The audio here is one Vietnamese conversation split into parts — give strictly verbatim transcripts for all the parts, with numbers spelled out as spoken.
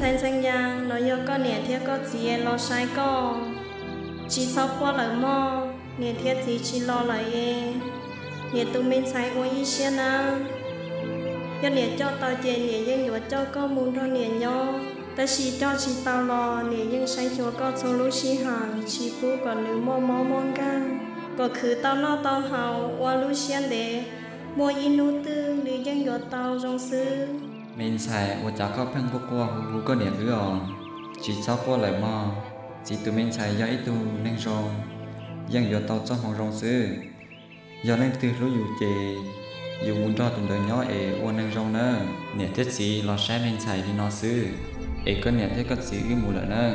xanh xanh giang nó yêu có nè thiết có gì lo sai có chỉ sau qua lời mò nè thiết gì chỉ lo lời nè tụi mình sai qua ý xuyên à cho nè cho tao chè nè nhưng nhớ cho có muốn cho nè nhau ta chỉ cho chỉ tao lo nè nhưng sai chúa có số lũ chỉ hàng chỉ phú còn nữ mò mò mong ganก็คือตอนนอตอนเฮาว่าลูเชียนเดมัวอินูตื้อหรือยังหยดเตาจงซื้อเมนใส่ว่าจะเข้าเพ่งพวกว่าหูก็เหนียดหรืออ่อนจีเจ้าก็ไหลมาจีตัวเมนใส่ยาอิตูนั่งรองยังหยดเตาจ้องของรองซื้อยานั่งตื้อรู้อยู่เจอยู่มุนรอตุ่มเดินย่อเออ้วนนั่งรองเนอเนี่ยเท็ดสีรอใช้เมนใส่ที่นอซื้อเอก็เนี่ยเท็ดก็สีอื้อหมูเหลือเนอ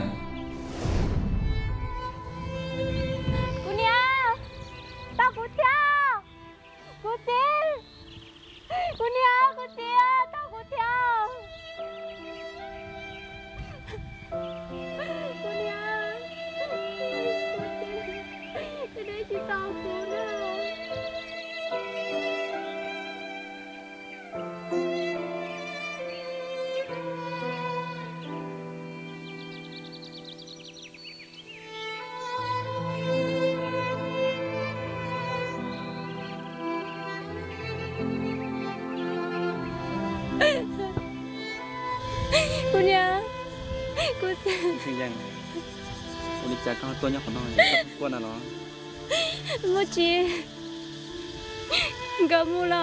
คุณยาคุณเสียง sinhยังวันนี้จะก็ตัวยักษ์ของน้อยกวนน่ะเนาะมื่อจีกับมูลา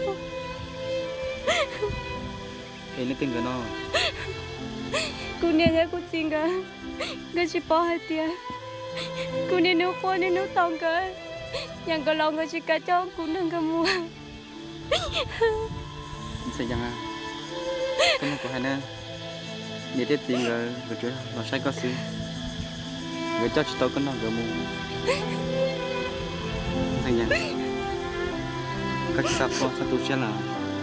เอ็นนี่ตึงกันเนาะคุณเนี่ยใช่คุณจริงกันก็ชิปอให้เตี้ยคุณเนี่ยนู้คนเนี่ยนู้ตองกันยังก็ลองก็ชิกาจ้องคุณนั่งกับมู sinhยังอ่ะก็มันก็ให้นะเนี่ยเด็ดจริงเลยก็ช่วยเราใช้ก็ซื้อก็เจ้าชิโต้ก็นอนกับมูsinhยังก็จะสับพอสัตุเชล่ะ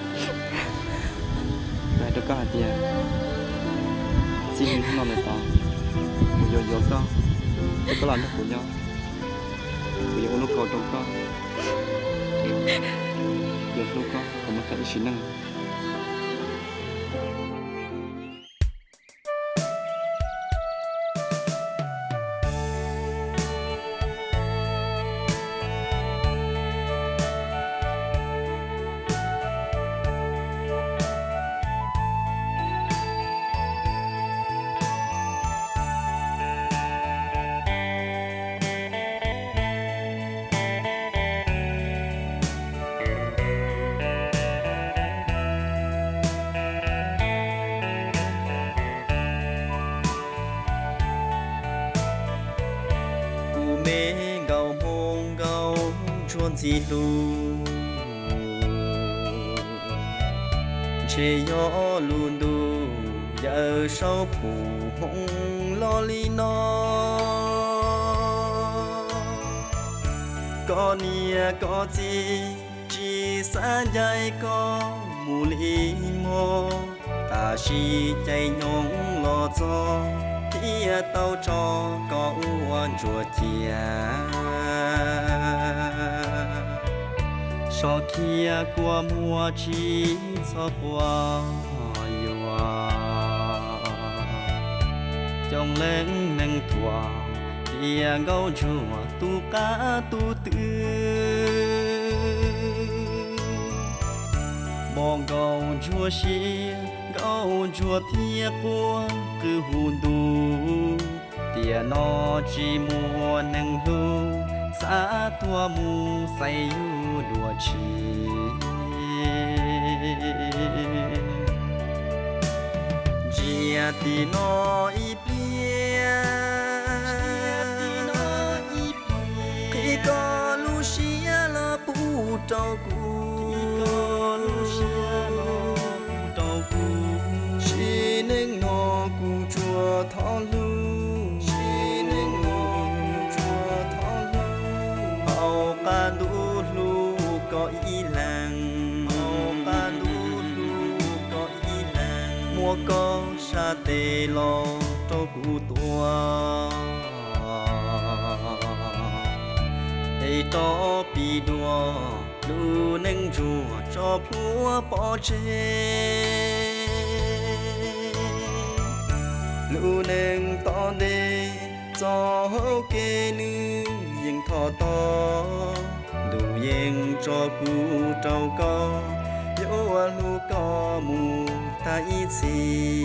ไปดูก็หาเตี้ยสิ่งที่นอนในตาโยโย่ก็ก็หลับไม่คุ้นย่อไปยังลูกเขาตรงก็โยลูกก็ผมมาแค่ชิ้นนึง chỉ lu chế gió luôn đu giờ sau phủ hông lo li nó có nia có gì chỉ xa dài có mù li mô ta chỉ chạy nhông lo cho khi tao cho có uốn chuột chia sau khi qua mùa chỉ cho qua yêu trong lên nâng thua thì gấu chùa tu cá tu tư mong gấu chùa xí gấu chùa thiê qua cứ hùn đu tiền nó chỉ mua nâng hưu xa tua mu say yu đùa chi chia ti nó i pia khi có lu xia là pu trâu cu lu xia là pu trâu cu chỉ nên nó cu chùa thọ lu ca lu lu có ý làng ca lu lu có ý làng mua có sa tê lo cho cụ tua để cho pi đua lu nâng chùa cho phúa bỏ chê lu nâng to đê cho kê nữ yên thọ to đủ yên cho cu trâu co yo lu co mù ta ít gì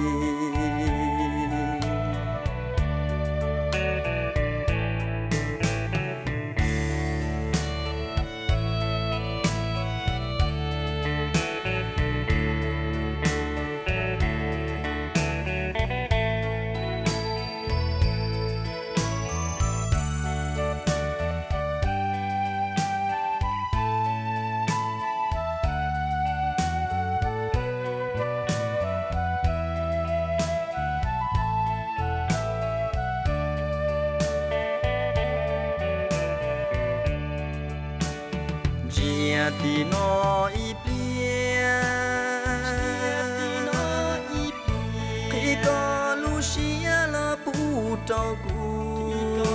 thì nó ít bia khi có lu xia là bù trâu cù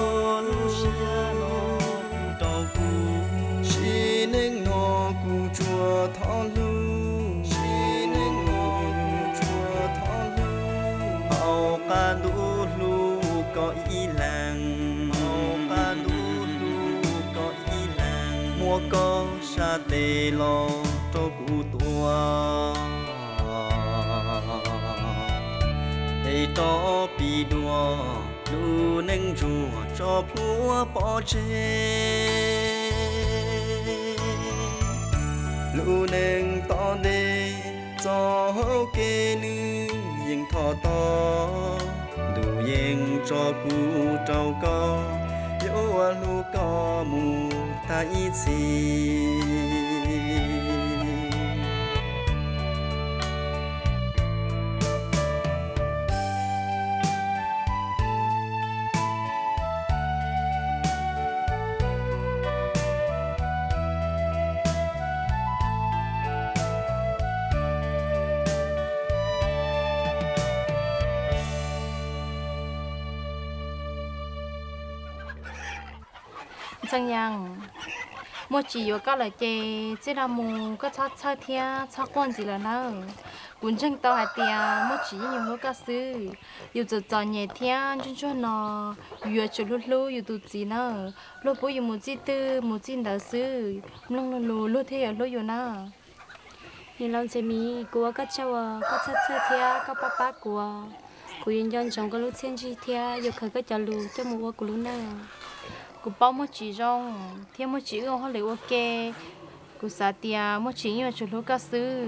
chỉ nên nó cù chùa thọ lu chỉ nên nó cù chùa thọ lu ao ca lu lu có ý làng ao ca lu lu có ý làng mua có sa tê lo cho cụ tua để cho bị đua lu nâng rùa cho phúa bỏ chê lu nâng to đê cho kê nữ yên thọ to đủ yên cho cụ trâu co yo lu co mù ta ít gì chẳng yang một chỉ có cái là chè chỉ là mù có chát chát thia chát quan gì là nào cũng chẳng tao hay tia một chỉ nhiều hơn cái sự yêu giờ giờ nhẹ thia chân chân nó yêu cho lúc lúc yêu tụt gì nào lúc bữa yêu một chỉ tư một chỉ đỡ sự lúc lúc lúc lúc thế ở lúc yêu nào nhìn lòng chơi mi của các cháu các chát chát thia các papa của của yên dân trong cái lúc xem chi thia yêu khởi cái cháu lù cho một của lúc nào cô bao một chỉ rong thêm một chỉ rong họ lấy ok cô xả tiền một chỉ nhiều chỗ lúc cá sư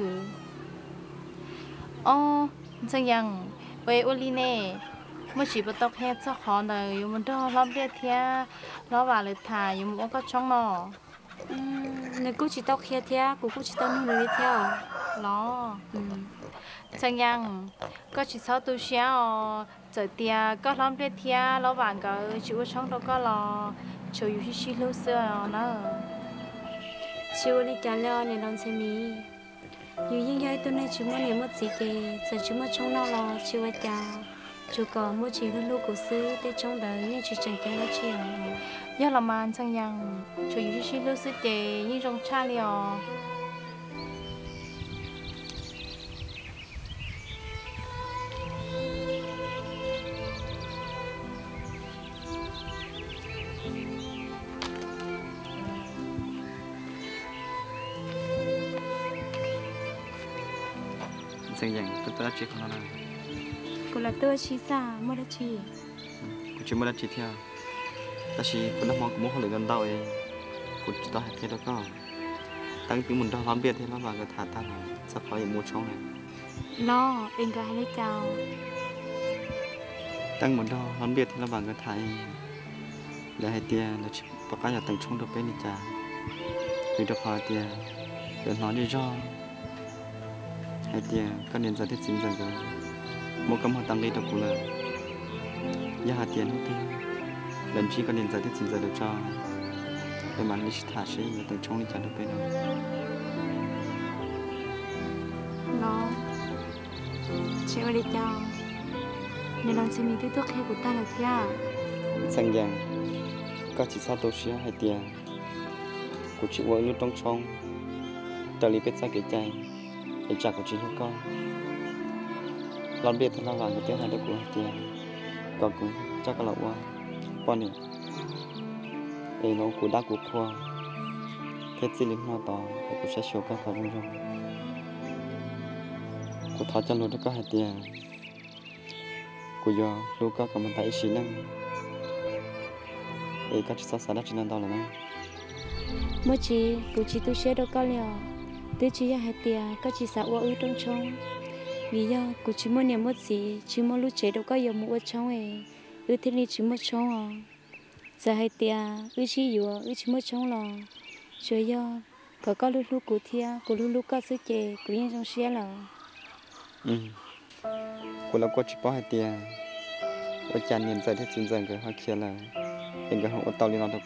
ô chẳng yang về oli nè một chỉ bắt tóc hết cho họ này dùng một đo làm đẹp thia nó vàoเลยthà dùng một cái trong nó nếu cô chỉ tóc hết thia cô cô chỉ tóc nuôiเลยtheo nó chẳng yang có chỉ sáu tuổi xíu giờ tia có làm đẹp thia nó vào cái chịu trong đó có là chịu yêu xí lâu xưa nó chịu đi trả lo này lòng xem mi yêu những cái tôi này chịu mua niệm một gì kì giờ chịu mua trong nó lo chịu ai trả chịu có mua chỉ lúc lúc của sư để trong đời nhưng chỉ chẳng cái nó chịu do là mà chẳng yang chịu yêu xí lâu xưa kì nhưng trong cha liò sang yang tôi tôi chỉ không nói cô là tôi chỉ xa mua đất chỉ cô chỉ mua đất chỉ theo ta chỉ cô đã mong cô muốn họ lấy gần đâu ấy cô chỉ tao hay thế đó có tăng tiếng mình đó làm biệt thế nó vào cái thả ta là sắp khỏi mua trong này lo em cái hay lấy chào tăng mình đó làm biệt thế nó vào cái thả để hai tia là chỉ bắt cá nhà tăng trong được bên này cha vì được hỏi tia để nói đi cho hai tia các nên giải thích chính rằng cái một cấm họ tăng đi được cũng là giá hai tia nó tia lần chỉ các nên giải thích chính rằng được cho để mà lịch thả sẽ nhà tăng trong đi cha được bên nào nó chịu đi chào nên lòng xem mình tiếp tục hay của ta là thế sang giang các chỉ sao tôi xía hai tia của chị vợ luôn trong trong tờ lý biết ra cái chạy để trả của chị lúc con lon biết thì lo vàng cái tiếng hai đứa của tiền còn cũng chắc là qua bao nhiêu để nó cũng đã cũng khoa thế chỉ linh nó to cũng sẽ show các phần trong cũng tháo chân luôn đó có hai tiền của giờ lúc có cầm tay xí năng để các chiếc xe đắt trên đó là nó mỗi chị của chị tôi sẽ đâu có liều tôi chỉ hai tiền các chị xã ở trong trong vì do của chị muốn niệm một gì chị muốn lúc chế đâu có giờ mua trong ấy ư thế này chỉ mua trong à giờ hai tiền ư chỉอยู่ư chỉ mua trong là chơi do có có lúc lúc của thia của lúc lúc có sự chế của những trong xe là ừ củaเราก็chỉ bỏ hai tiềnว่าจานเงินใส่ที่จริงจังก็เขาเขียนแล้วเองก็หัวเตาลีนอนตัวก็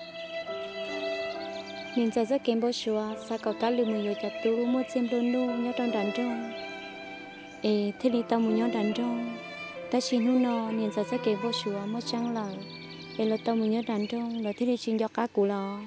nhìn giờ rất kém bao xưa sao có cá lươn mùi cho tôi mua xem luôn luôn nhớ trong đàn trong ê thế thì tao muốn nhớ đàn trong ta chỉ nu nọ nhìn giờ rất kém bao xưa mất trăng lời ê là tao muốn nhớ đàn trong là thế thì chỉ cho cá củ lò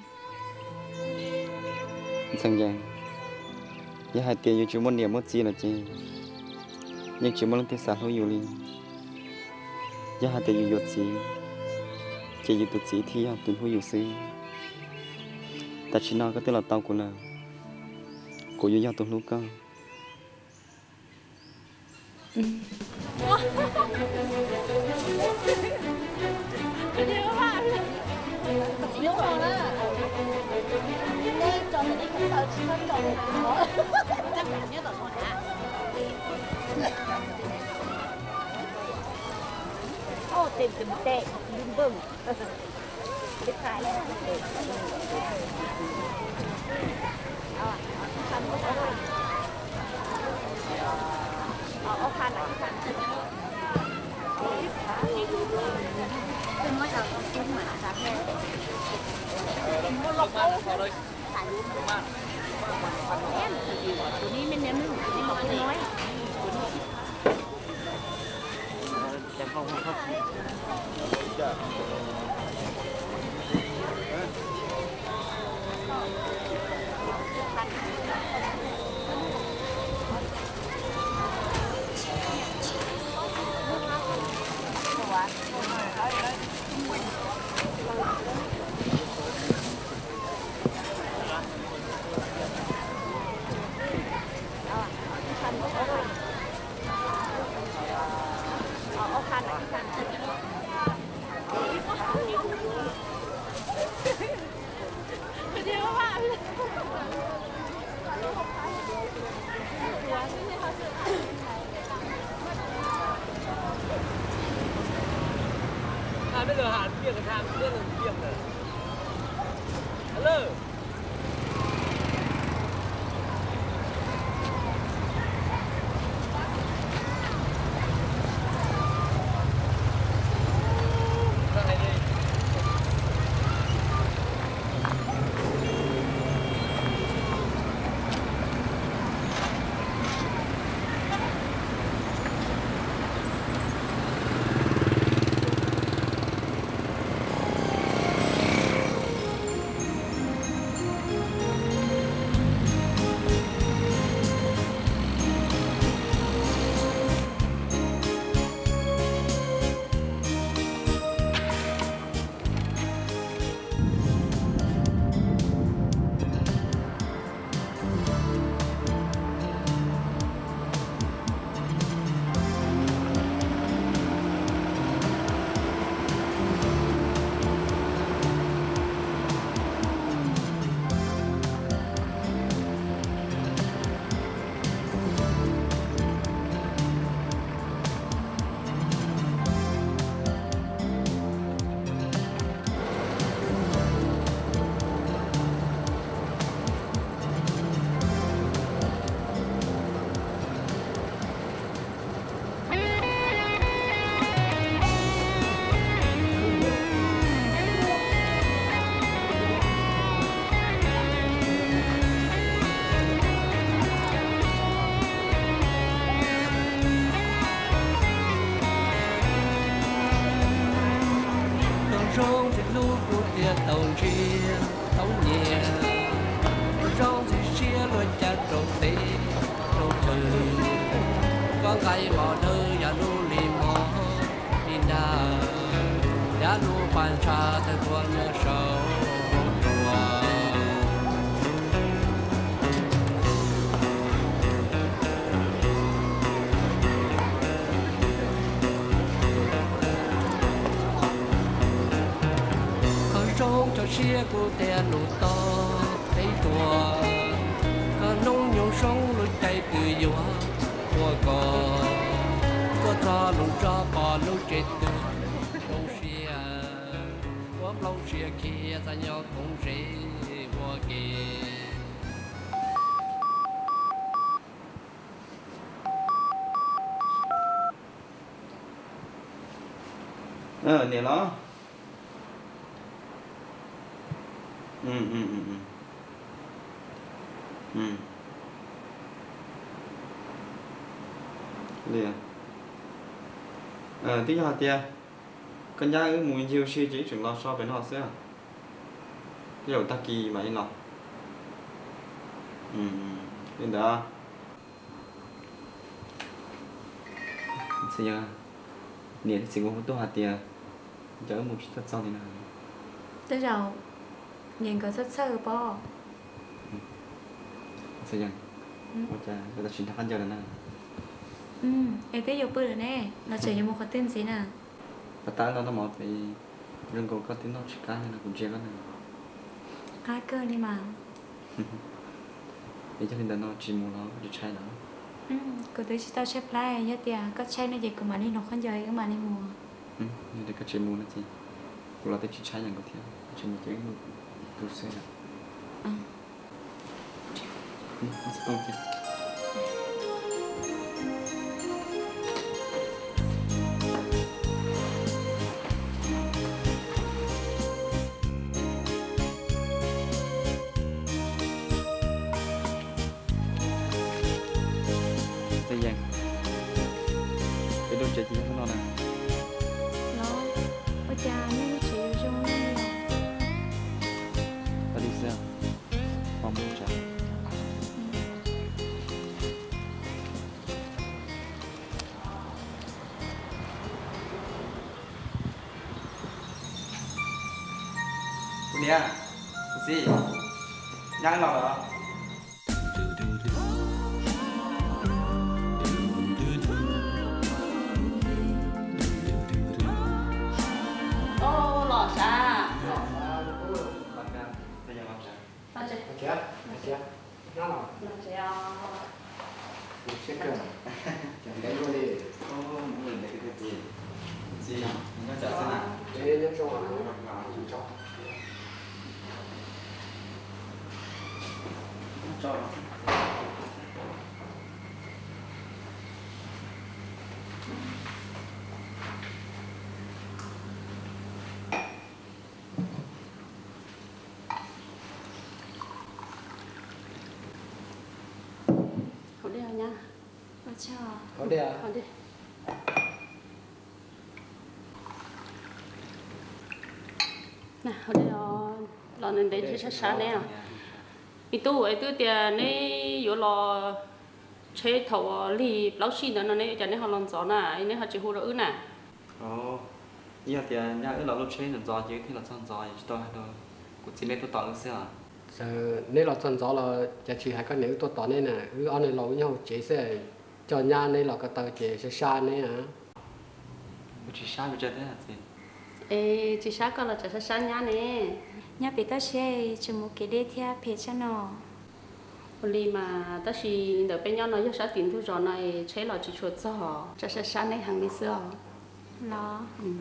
sang giang giờ hai tiềnอยู่muốn niệm một gì là chi nhưng chỉ muốn lên tiền sản thôiอยู่đi giờ hai tiềnอยู่gì chỉอยู่ตัวgìที่เอาตัวหูอยู่ซื้อแต่ชินอก็ตัวเราเตากูเลยกูอยู่ยาวตัวนู้ก็เต็มเต็มเตะลืมเบิ่งไปขายเอาอ่ะคันเอาคันเอาเอาคันไหนคันเป็นไม่เอาเป็นหมาครับแม่ลงมาเลยถ่ายรูปมาแม่ตัวนี้มันเนี่ยมันนี่มันน้อยจะเข้าเข้า bây giờ hạt kia cái tham biết là việc này. Hello. tàu chia tàu nhẹ rong thì chia luôn chặt trộn đi trộn từ con cây mò nơi chia cô te lũ to thấy tua cả nông nhung sống lối chạy từ gió qua cò có cho lũ cho bò lũ chết từ lâu xia quá lâu xia kia ta nhau cũng dễ qua kia ờ nè nó ừ ừ ừ ừ ừ liền ờ tí cho tia con gia ư mùi nhiều suy chỉ chừng lo so với nó xưa cái đầu ta kỳ mà đi nó ừ lên đó bây giờ nè xin cô tôi hạt tia chở một chút thật sau thì nào tới rồi nhìn có rất sơ po bây giờ một cha người ta chuyển thằng giờ này ừ em tới vô bữa rồi nè nó chỉ như một cái tên gì nè và ta nó nó một thì rừng cổ có tiếng nó chỉ cá nên là cũng chia cái này cá cơ đi mà để cho nên là nó chỉ mua nó để chai nó ừ cứ tới chỉ tao xếp lại nhớ tiền có chai nó gì cũng mà đi nó không giờ cái mà đi mua ừ như để cái chỉ mua nó gì cũng là tới chỉ chai nhận có tiền chỉ một cái một đồ xe này ừ ừ nó sẽ không tiền chị chị không lo nè nó ở cha nên chị dùng lên ta đi sao mong muốn chào cô nè gì nhang nào hả nha. अच्छा. Có đi à? Có đi. Nè, ở đây là là nên để cho sáng nè. Vì tu ấy tu tiền này có là chế thầu li lão xin đó này cho nên họ làm gió nè, nên họ chỉ hú đỡ nè. Ồ, giờ thì nhà ở lão chế làm gió chứ thì là son gió chứ tôi đâu. Cũng chỉ nên tôi tỏ sao à? Giờ nếu là son gió là chỉ chỉ hai cái nếu tôi tỏ này nè, cứ anh này lâu nhau chế sẽ cho nhà này là cái tàu chế sẽ xa này à? Chỉ xa bây giờ thế à chị? Ê, chỉ xa coi là chỉ xa xa nhà nè. Nhà bị tao xe chỉ một cái đế theo phê cho nó. Vì mà ta chỉ đợi bên nhau nói cho xã tiền thu rồi này chế là chỉ chuột cho họ, chỉ xa xa này hàng đi xưa. Nó. Ừ.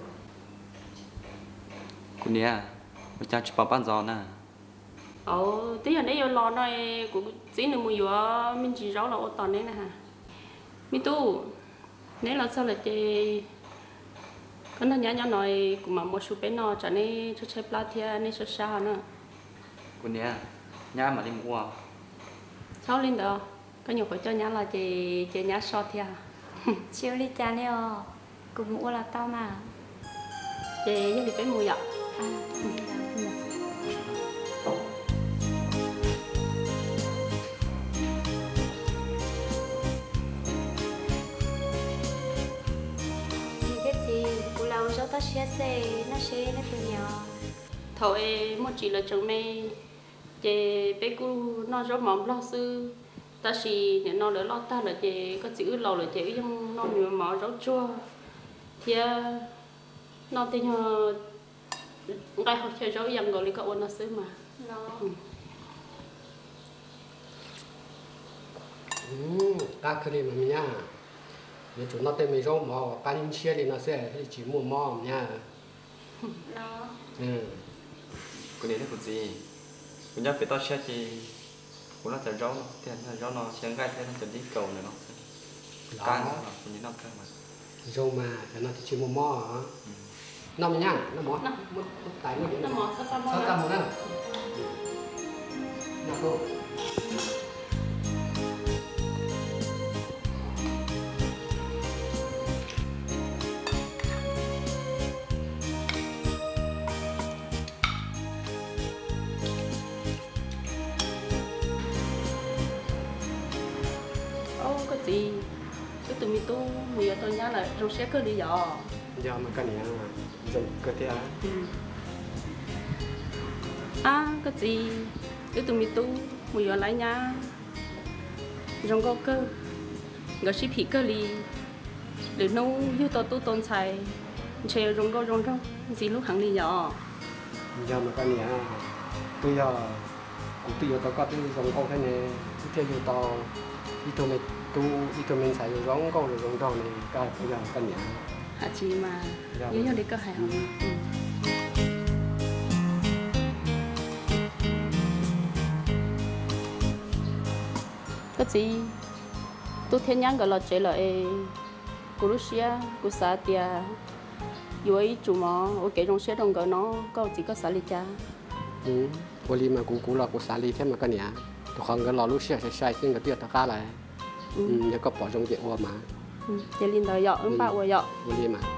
Cô nè, một cha chỉ bảo bán gió nè. Ồ, tí giờ đấy giờ lo này cũng chỉ được mua vừa mình chỉ rau là ô tòn đấy nè hả? Mi tu, nếu là sao là chị cái nó nhá nhá nói cũng mà một số bên nó cho nên cho chơi plá thia nên cho sao nữa. Cô nè, nhá mà đi mua. Sao lên đó? Có nhiều phải cho nhá là chị chị nhá so thia. Chiều đi cha nè, cũng mua là tao mà. Chị với đi bên mua vậy. À, ừ. Cho ta xe xe nó xe nó từ nhỏ thôi một chỉ là chồng mày chị bé cô nó rất mỏng lo sư ta chỉ để nó đỡ lo ta là chị có chữ lâu là chị trong nó nhiều mỏ rất chua thì nó tên nhỏ cái học chơi rau yang gọi là có ôn nó xứ mà ừ ta cứ đi mà mình nha nếu chúng nó tên mình rau mò cá nhân chia thì nó sẽ chỉ mua mò nha nó ừ cái này là cái gì mình nhớ phải tao xe chi cũng là chả rau tiền là rau nó sáng gai thế nó chả đi cầu này nó can nó cũng như nó cơ mà rau mà nó chỉ mua mò hả nó mình nha nó mò nó tại nó nó mò sao sao mò sao ta mò đó nó cô gì cái tụi mình tu mình ở tôi nhớ là rau sẽ cơ đi dò giờ mà cái này dùng cơ thể à cái gì cái tụi mình tu mình ở lại nhà rong câu cơ gọi ship hỉ cơ li để nấu yêu tao tu tôn xài chơi rong câu rong rong gì lúc hàng đi dò giờ mà cái này tôi giờ cũng tôi giờ tao có tôi rong câu thế này theo yêu tao đi tụi mình tu đi tụi mình xài rong câu rồi rong rong này cái bây giờ cái này à chị mà nhớ nhau đi cơ hải không cái gì tôi thiên nhang gọi là chế là Kurusia Kusatia rồi chủ mà ở cái trong xe đồng gọi nó có chỉ có xả lý cha ừ cô li mà cũng cũng là cô xả lý thế mà cái này tôi không có lo lúc xe sẽ sai xin cái tiền tất cả lại ừ nhớ có bỏ trong chuyện mà ừ chỉ linh đời dọ ứng bạo dọ cô li mà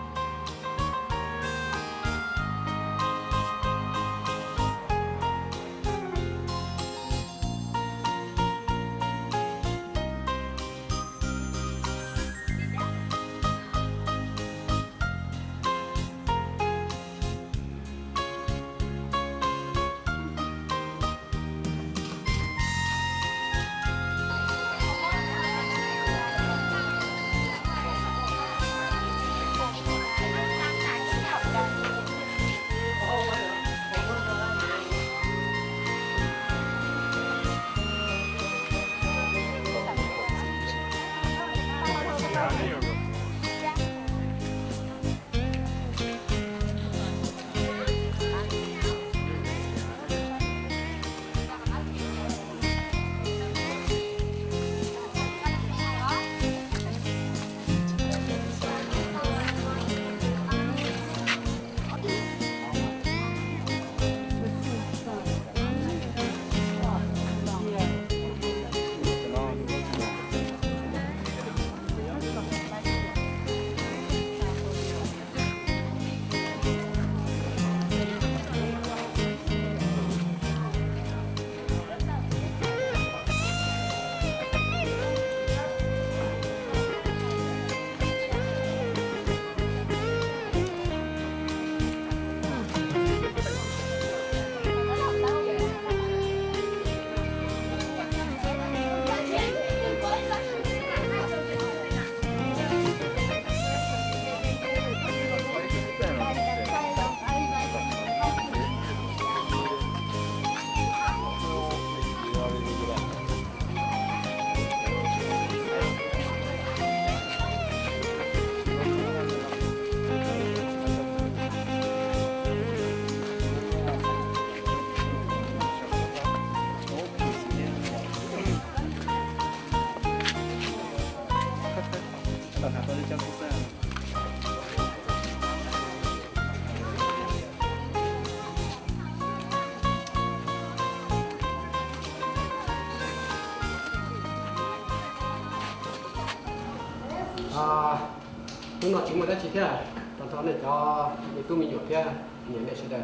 nhưng nó chỉ một cái chi tiết toàn thân này cho mình tu mình nhột kia nhìn này sẽ được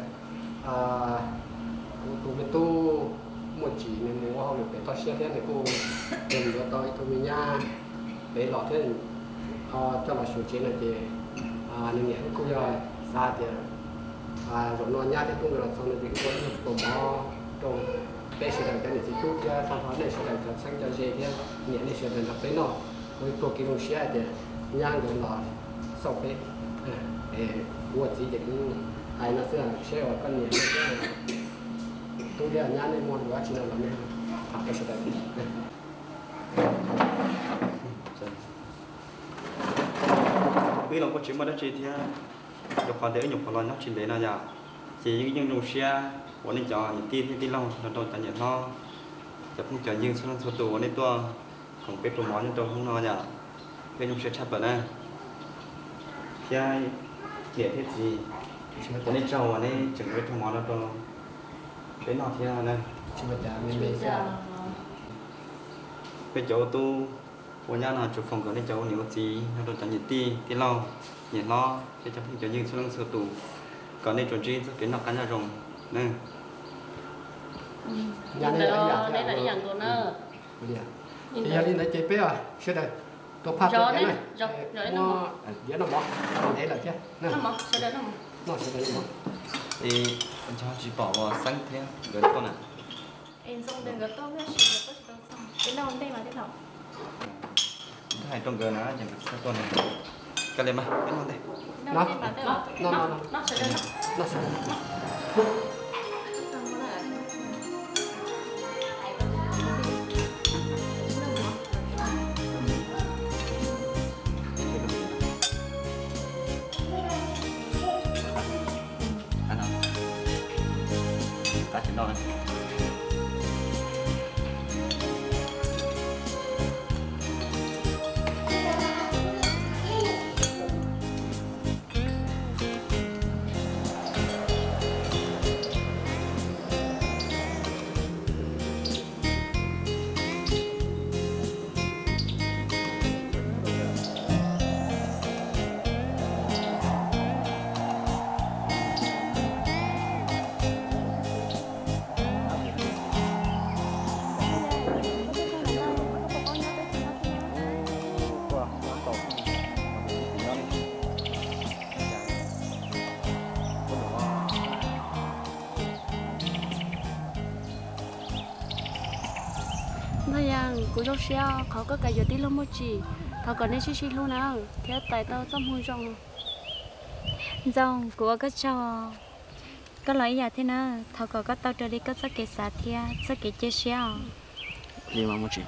tu mình tu một chỉ mình mua không được để to xe thế này cô đừng có tôi tôi mình nha để lọt thế cho là số chế này thì nên nhảy cũng giờ xa thì rồi nó nhát thì cũng được xong rồi thì cũng có có trong đây sẽ được cái này thì chút cái sản phẩm này sẽ được sang cho dễ thế nhảy này sẽ được cái nó vớiตัวกินเสียเดี๋ยวย่างเดินหลอดสอบไปเออวัวจีเด็กนี่ ai nó sẽ sẽ ở con nhện nó tôi đi ở nhà này mua quá chỉ là làm này học cái sự đấy vì lòng có chuyện mà đó chị thì được hoàn thế nhục hoàn nó chuyện đấy là gì chỉ những dùng xe bọn nên cho những tin tin lâu nó đâu tại nhận loจะพุ่งจะยิงส่วนส่วนตัวในตัวของเป็ดตัวหมอนในตัวของนอนอย่างเป็นยุ่งเสียชัดแบบนั้นที่เกลียดที่จีจะในเจ้าในจึงเป็ดตัวหมอนในตัวเป็นนอนที่นั่น chỉ mà chả mình mình sẽ เป็นเจ้าตู้วันนี้เราจุดphòng củaในเจ้าเหนียวจีเราโดนจันยิตีที่เราเห็นล้อที่จะพุ่งจะยิงส่วนส่วนตัวก่อนในจุดจีจะเป็นนอกกันจะรงนั่น nhà này là nhà đây là cái dạng của nó bây giờ thì giờ đi lấy chế bé à sẽ đây tôi phát Rồi cái đấy, này rồi, rồi đấy nó mỏ. giờ nó mỏ còn đấy là chứ nè nó mỏ sẽ đấy nó mỏ nó sẽ đây nó mỏ thì anh cho chị bỏ vào xanh thế gần con à em xong đừng có tốt với chị có chị xong cái đâu đây mà cái nào hai trong gần nó chẳng có con này cái này mà cái con đây nó đây mà đây nó mà nó nó nó sẽ đấy nó nó sẽ anh nào ta chỉ nói thôi rằng cô cho xeเขาก็cái giờ tí luôn một chỉ thằng còn nên xí xí luôn nào thế tại tao trong hôn rong rong của cái cho cái loại gì thế nào thằng còn có tao trở đi có sắc cái xả thia sắc cái chế xe đi mà một chị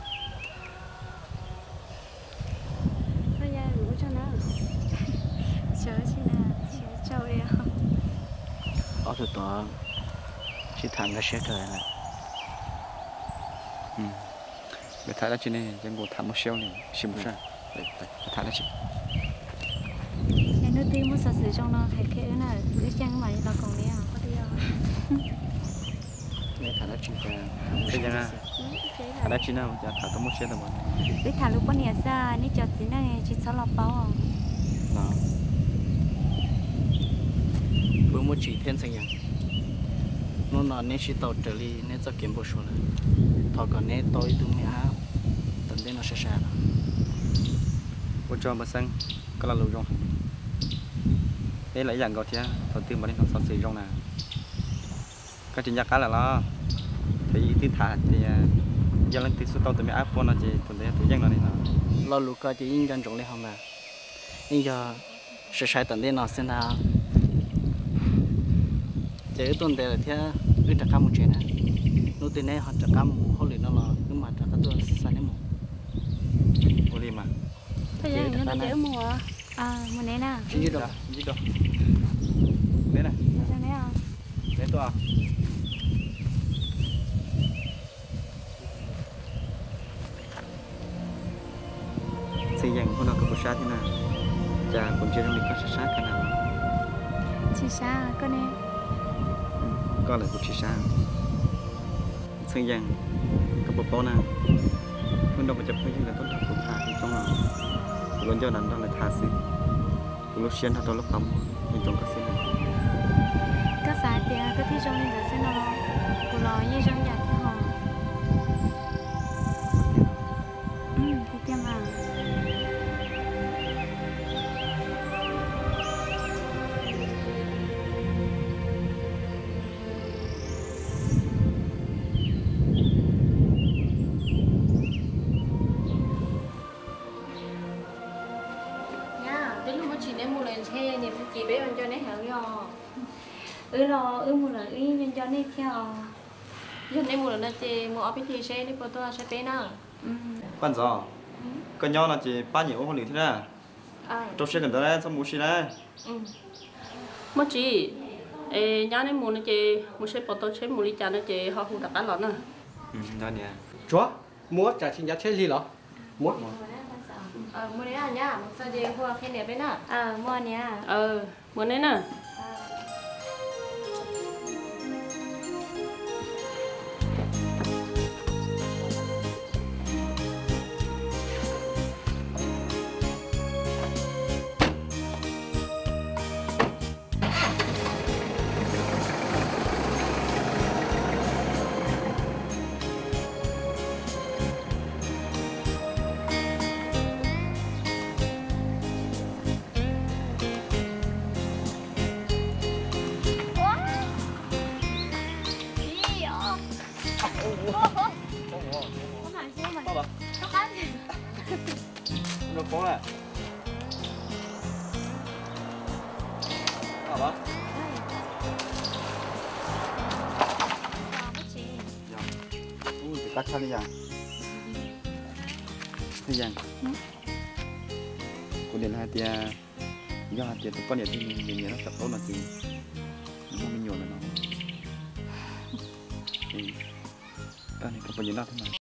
thôi rằng cô cho nó chờ chị nè chờ cháu đi ở từ đó chỉ thằng cái xe cái này ừ để thái là chị này em bộ thảm một xíu này xíu một sao để thái là chị em nói tim muốn sợ sự trong nó hay cái này cái chân mày là còn đi à có đi à để thằng nó chỉ cái cái gì à thái là chị nào giờ thái tao một xíu là bọn biết thằng lúc con nhà xa ní chợ gì này chỉ sáu lọ bao đó bữa một chỉ thiên sinh nhỉ nó nói nên chỉ tàu trở đi nên cho kiếm bổ sung này thọ còn nên tôi tụi mình á tận đây nó sẽ xa rồi bố cho mà sang cái là lâu rồi đây là dạng gọi thế đầu tiên mà đến nó xì trong này cái chuyện cá là nó thì tí thả thì giờ lên tí số tàu tụi mình áp con là gì tụi mình tụi dân nó này nó lo lụt cái chỉ in chân trồng lên không mà nhưng giờ sẽ sai tận đây nó sẽ nào chỉ tuần đây là thế cứ trả cam một chuyện này nô tiền này họ trả cam họ liền nó là cứ mà trả cái tuần sai đấy một vô đi mà thôi rằng nó dễ mua à mua này nè gì đâu gì đâu đấy này đây này à đấy tôi à xây dựng hôm nào có một sát thế nào chả còn chưa trong lịch có sát cái nào chỉ xa con này có lại một chỉ sát xây dựng có một bao nào hôm đâu mà chụp cái gì là tốt thật cũng thả thì trong nào luôn cho đàn đó là thả xí lúc xuyên thật đó lúc không nhưng trong cái xí này có xài tiền có thi trong nên là sẽ nó của nó như trong nhà thì họ ừ thì tiền à nha đến lúc mà chị nên mua lên xe thì chị bé ăn cho nên hiểu rồi ư lo ư mua là ư nhân cho nên theo giờ này mua là chị mua ở bên thì xe đi tôi sẽ bé nào quan gió cái nhau là chỉ ba nhiều hơn nữa thế nào trong xe gần đó xong mua xe đấy mất chị ê nhá nên mua nó chị mua xe bỏ tôi xe mua đi chả nó chị họ không đặt ăn lắm nè đó nè chúa mua trả xin giá chết đi lọ mua ờ mua đấy à nhá một sao chị hoa khen đẹp đấy nè ờ mua nè ờ mua đấy nè nó có này à bác ui bị tắt đi à thế rằng của điện hai tia do hai tia tụi con điện thì mình mình nhớ nó tập tốt là gì nó mình nhiều là nó cái này có bao nhiêu năm thế này